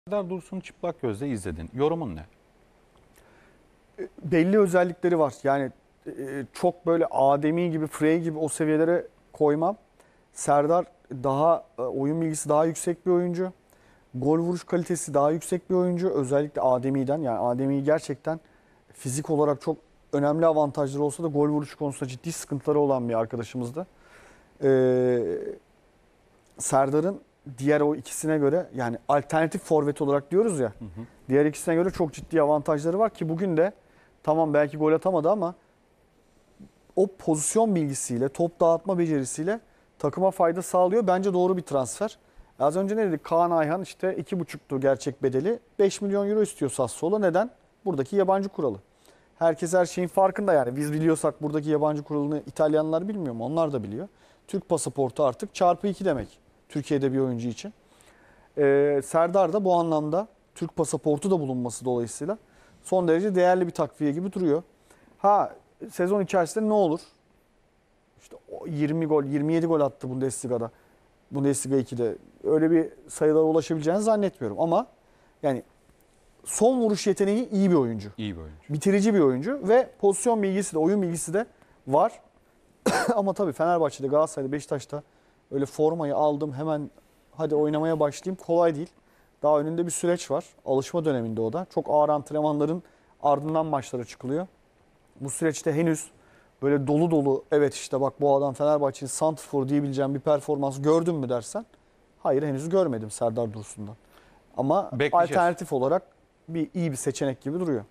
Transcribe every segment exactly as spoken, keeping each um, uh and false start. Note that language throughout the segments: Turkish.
Serdar Dursun'u çıplak gözle izledin. Yorumun ne? Belli özellikleri var. Yani e, çok böyle Ademi gibi, Frey gibi o seviyelere koymam. Serdar daha e, oyun bilgisi daha yüksek bir oyuncu. Gol vuruş kalitesi daha yüksek bir oyuncu. Özellikle Ademi'den. Yani Ademi gerçekten fizik olarak çok önemli avantajları olsa da gol vuruşu konusunda ciddi sıkıntıları olan bir arkadaşımızdı. Ee, Serdar'ın diğer o ikisine göre, yani alternatif forvet olarak diyoruz ya. Hı hı. Diğer ikisine göre çok ciddi avantajları var ki bugün de tamam belki gol atamadı ama o pozisyon bilgisiyle, top dağıtma becerisiyle takıma fayda sağlıyor. Bence doğru bir transfer. Az önce ne dedik? Kaan Ayhan işte iki buçuktu gerçek bedeli. beş milyon euro istiyor Sassuolo. Neden? Buradaki yabancı kuralı. Herkes her şeyin farkında yani. Biz biliyorsak buradaki yabancı kuralını İtalyanlar bilmiyor mu? Onlar da biliyor. Türk pasaportu artık çarpı iki demek. Türkiye'de bir oyuncu için. Ee, Serdar da bu anlamda Türk pasaportu da bulunması dolayısıyla son derece değerli bir takviye gibi duruyor. Ha, sezon içerisinde ne olur? İşte yirmi gol, yirmi yedi gol attı Bundesliga'da. Bundesliga ikide. Öyle bir sayılara ulaşabileceğini zannetmiyorum ama yani son vuruş yeteneği iyi bir oyuncu. İyi bir oyuncu. Bitirici bir oyuncu ve pozisyon bilgisi de, oyun bilgisi de var. Ama tabii Fenerbahçe'de, Galatasaray'da, Beşiktaş'ta öyle formayı aldım hemen hadi oynamaya başlayayım kolay değil. Daha önünde bir süreç var. Alışma döneminde o da. Çok ağır antrenmanların ardından maçlara çıkılıyor. Bu süreçte henüz böyle dolu dolu evet işte bak bu adam Fenerbahçe'nin santrfor diyebileceğim bir performans gördün mü dersen hayır henüz görmedim Serdar Dursun'dan. Ama alternatif olarak bir iyi bir seçenek gibi duruyor.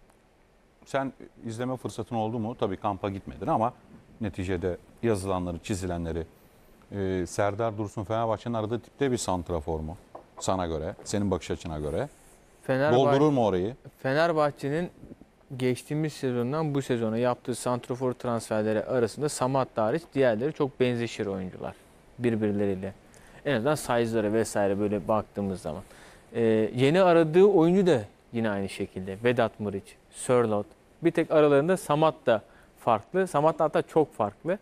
Sen izleme fırsatın oldu mu? Tabii kampa gitmedin ama neticede yazılanları, çizilenleri e, Serdar Dursun Fenerbahçe'nin aradığı tipte bir santrafor mu? Sana göre, senin bakış açına göre. Fenerbahçe, Doldurur mu orayı? Fenerbahçe'nin geçtiğimiz sezondan bu sezona yaptığı santrafor transferleri arasında Samat hariç diğerleri çok benzeşir oyuncular birbirleriyle. En azından size'ları vesaire böyle baktığımız zaman. Ee, yeni aradığı oyuncu da yine aynı şekilde. Vedat Muriç, Sörloth. Bir tek aralarında Samat da farklı. Samat da hatta çok farklı.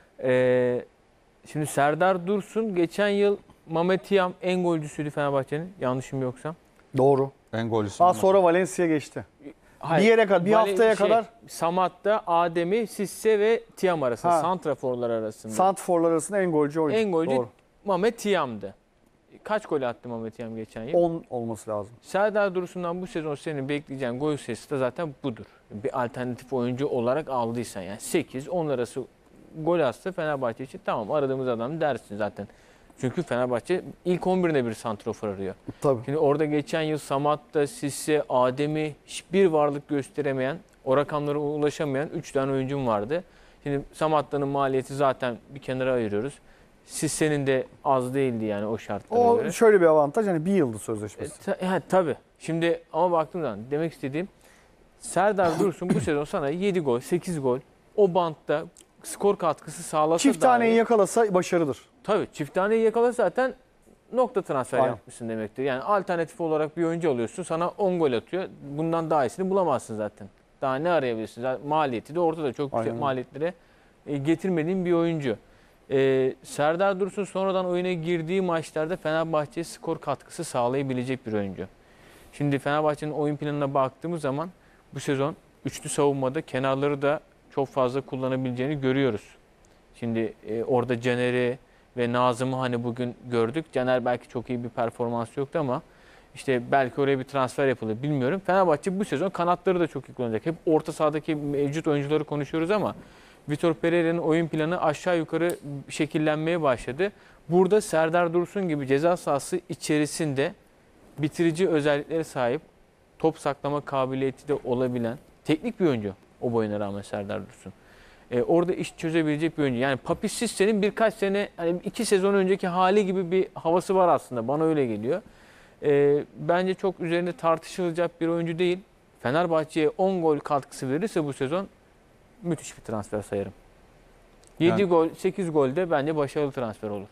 Ee, şimdi Serdar Dursun geçen yıl Mehmet Yam en golcüsüydü Fenerbahçe'nin. Yanlışım yoksa. Doğru. En golcüsü. Daha sonra Valencia geçti. Hayır, bir yere kadar, bir Vale- haftaya şey, kadar Samat'ta Ademi, Sisse ve Tiam arasında, Ha. santraforlar arasında. santrforlar arasında en golcü oyuncu. En golcü Doğru. Mehmet Tiam'dı. Kaç gol attı Mehmet Tiam geçen yıl? on olması lazım. Serdar Dursun'dan bu sezon senin bekleyeceğin gol sayısı da zaten budur. Bir alternatif oyuncu olarak aldıysan yani sekiz on arası gol atsa Fenerbahçe için tamam aradığımız adam dersin zaten. Çünkü Fenerbahçe ilk on birine bir santrafor arıyor. Tabii. Şimdi orada geçen yıl Samat'ta, Sisse, Ademi hiçbir varlık gösteremeyen, o rakamlara ulaşamayan üç tane oyuncum vardı. Şimdi Samatta'nın maliyeti zaten bir kenara ayırıyoruz. Sisse'nin de az değildi yani o şartlara O göre. şöyle bir avantaj hani bir yıldız E, sözleşmesi. ta, ha, tabii. Şimdi ama baktığım zaman demek istediğim Serdar Dursun bu sezon sana yedi gol, sekiz gol o bantta skor katkısı sağlasa Çift taneyi dahi- yakalasa başarıdır. Tabii çift taneyi yakala zaten nokta transfer Aynen. yapmışsın demektir. Yani alternatif olarak bir oyuncu alıyorsun sana on gol atıyor. Bundan daha iyisini bulamazsın zaten. Daha ne arayabilirsin? Zaten maliyeti de ortada çok yüksek Aynen. maliyetlere e, getirmediğin bir oyuncu. Ee, Serdar Dursun sonradan oyuna girdiği maçlarda Fenerbahçe'ye skor katkısı sağlayabilecek bir oyuncu. Şimdi Fenerbahçe'nin oyun planına baktığımız zaman bu sezon üçlü savunmada kenarları da çok fazla kullanabileceğini görüyoruz. Şimdi e, orada Caner'i ve Nazım'ı hani bugün gördük. Caner belki çok iyi bir performans yoktu ama işte belki oraya bir transfer yapılır bilmiyorum. Fenerbahçe bu sezon kanatları da çok iyi kullanacak. Hep orta sahadaki mevcut oyuncuları konuşuyoruz ama Vitor Pereira'nın oyun planı aşağı yukarı şekillenmeye başladı. Burada Serdar Dursun gibi ceza sahası içerisinde bitirici özelliklere sahip, top saklama kabiliyeti de olabilen teknik bir oyuncu o boyuna rağmen Serdar Dursun. Ee, orada iş çözebilecek bir oyuncu. Yani Papi Sisse'nin birkaç sene, hani iki sezon önceki hali gibi bir havası var aslında. Bana öyle geliyor. Ee, bence çok üzerinde tartışılacak bir oyuncu değil. Fenerbahçe'ye on gol katkısı verirse bu sezon müthiş bir transfer sayarım. yedi Yani- gol, sekiz gol de bence başarılı transfer olur.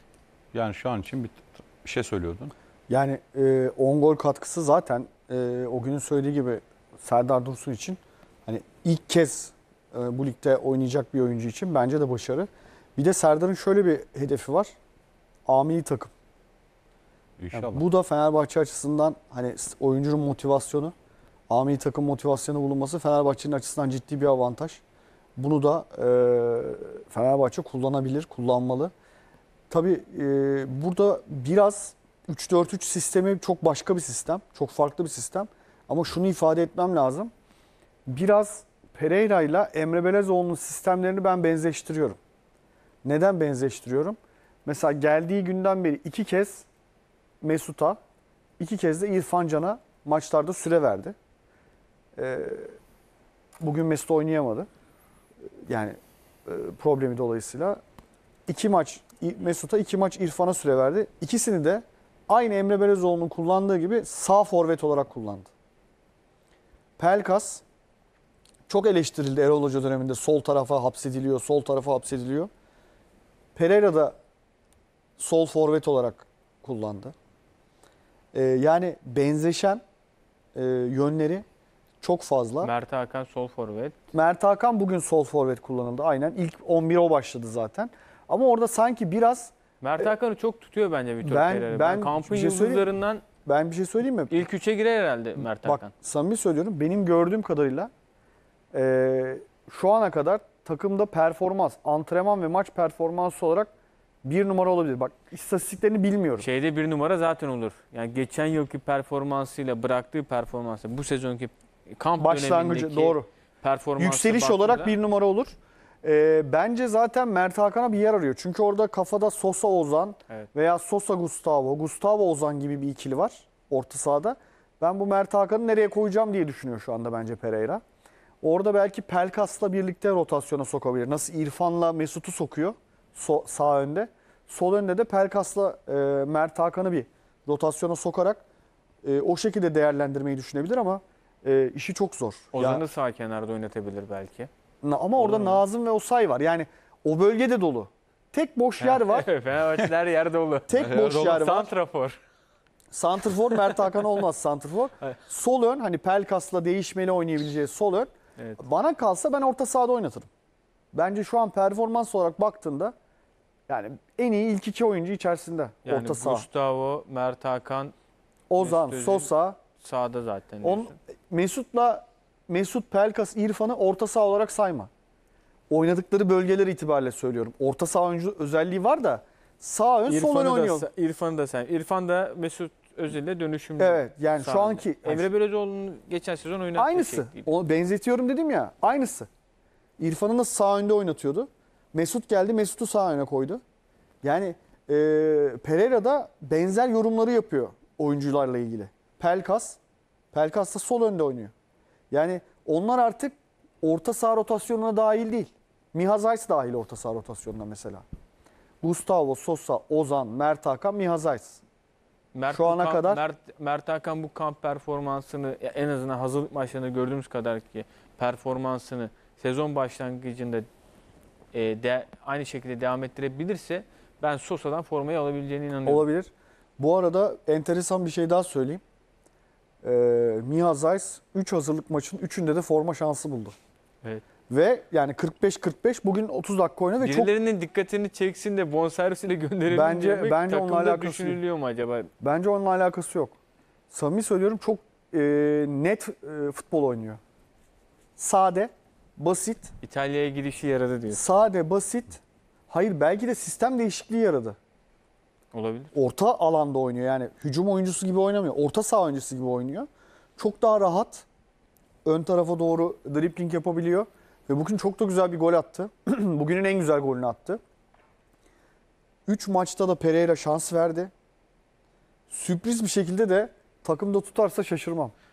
Yani şu an için bir, bir şey söylüyordun. Yani e, on gol katkısı zaten e, o günün söylediği gibi Serdar Dursun için hani ilk kez e, bu ligde oynayacak bir oyuncu için bence de başarı. Bir de Serdar'ın şöyle bir hedefi var. A milli takım. İnşallah. Yani bu da Fenerbahçe açısından hani oyuncunun motivasyonu, A milli takım motivasyonu bulunması Fenerbahçe'nin açısından ciddi bir avantaj. Bunu da e, Fenerbahçe kullanabilir, kullanmalı. Tabii e, burada biraz üç dört üç sistemi çok başka bir sistem, çok farklı bir sistem. Ama şunu ifade etmem lazım. Biraz Pereira ile Emre Belezoğlu'nun sistemlerini ben benzeştiriyorum. Neden benzeştiriyorum? Mesela geldiği günden beri iki kez Mesut'a, iki kez de İrfan Can'a maçlarda süre verdi. Ee, bugün Mesut oynayamadı. Yani e, problemi dolayısıyla. İki maç Mesut'a, iki maç İrfan'a süre verdi. İkisini de aynı Emre Belezoğlu'nun kullandığı gibi sağ forvet olarak kullandı. Pelkas çok eleştirildi Erol Hoca döneminde. Sol tarafa hapsediliyor, sol tarafa hapsediliyor. Pereira da sol forvet olarak kullandı. Ee, yani benzeşen e, yönleri çok fazla. Mert Hakan sol forvet. Mert Hakan bugün sol forvet kullanıldı. Aynen. İlk on bir o başladı zaten. Ama orada sanki biraz Mert Hakan'ı çok tutuyor bence Vitor Ben- Pereira. ben kampın bir şey söyleyeyim mi? yıldızlarından ben bir şey söyleyeyim mi? ilk üçe girer herhalde Mert Bak Hakan. samimi söylüyorum. Benim gördüğüm kadarıyla e, şu ana kadar takımda performans, antrenman ve maç performansı olarak bir numara olabilir. Bak istatistiklerini bilmiyorum. Şeyde bir numara zaten olur. Yani geçen yılki performansıyla bıraktığı performansı bu sezonki kamp Başlangıcı dönemindeki doğru. performansa Yükseliş baktığında olarak bir numara olur. E, bence zaten Mert Hakan'a bir yer arıyor. Çünkü orada kafada Sosa Ozan Evet. veya Sosa Gustavo, Gustavo Ozan gibi bir ikili var orta sahada. Ben bu Mert Hakan'ı nereye koyacağım diye düşünüyor şu anda bence Pereira. Orada belki Pelkas'la birlikte rotasyona sokabilir. Nasıl İrfan'la Mesut'u sokuyor so- sağ önde. Sol önde de Pelkas'la e, Mert Hakan'ı bir rotasyona sokarak e, o şekilde değerlendirmeyi düşünebilir ama e, işi çok zor. Ozan'ı Ya, sağ kenarda oynatabilir belki. na- ama orada Olur mu? Nazım ve Osay var. Yani o bölgede dolu. Tek boş yer var. Fenerbahçeler yer dolu. Tek boş yer var. Santrafor. Santrfor Mert Hakan olmaz santrfor. Evet. Sol ön hani Pelkas'la değişmeli oynayabileceği sol ön. Evet. Bana kalsa ben orta sahada oynatırım. Bence şu an performans olarak baktığında yani en iyi ilk iki oyuncu içerisinde Yani orta saha. Gustavo, Mert Hakan Ozan, Mesut Özil Sosa, sağda zaten. on, diyorsun. Mesut'la Mesut, Pelkas, İrfan'ı orta saha olarak sayma. Oynadıkları bölgeler itibariyle söylüyorum. Orta saha oyuncu özelliği var da sağ ön sol ön İrfan'ı da, oynuyor. sa- İrfan'ı da sen. İrfan da Mesut Özil'le dönüşümlü. Evet yani sağ şu önde. anki Emre Belözoğlu'nun geçen sezon oynattığı aynısı. şekliydi. Onu benzetiyorum dedim ya. Aynısı. İrfan'ı nasıl sağ önde oynatıyordu. Mesut geldi, Mesut'u sağ öne koydu. Yani e, Pereira da benzer yorumları yapıyor oyuncularla ilgili. Pelkas, Pelkas da sol önde oynuyor. Yani onlar artık orta saha rotasyonuna dahil değil. Miha Zayt dahil orta saha rotasyonuna mesela. Gustavo, Sosa, Ozan, Mert Hakan, Miha Zayt. Mert Şu bu ana kamp- kadar- Mert, Mert Hakan bu kamp performansını ya en azından hazırlık maçlarında gördüğümüz kadar ki performansını sezon başlangıcında e, de, aynı şekilde devam ettirebilirse ben Sosa'dan formayı alabileceğine inanıyorum. Olabilir. Bu arada enteresan bir şey daha söyleyeyim. Ee, Miha Zayt üç hazırlık maçın üçünde de forma şansı buldu. Evet. Ve yani kırk beş kırk beş bugün otuz dakika oynadı ve çok Birilerinin dikkatini çeksin de bonservisiyle gönderelim Bence- demek bence onunla takımda alakası düşünülüyor mu acaba? bence onunla alakası yok. Samimi söylüyorum çok e, net e, futbol oynuyor. Sade, basit, İtalya'ya gidişi yaradı diyor. sade, basit. Hayır belki de sistem değişikliği yaradı. Olabilir. Orta alanda oynuyor yani hücum oyuncusu gibi oynamıyor. Orta saha oyuncusu gibi oynuyor. Çok daha rahat. Ön tarafa doğru dribbling yapabiliyor. Ve bugün çok da güzel bir gol attı. Bugünün en güzel golünü attı. üç maçta da Pereira şans verdi. Sürpriz bir şekilde de takımda tutarsa şaşırmam.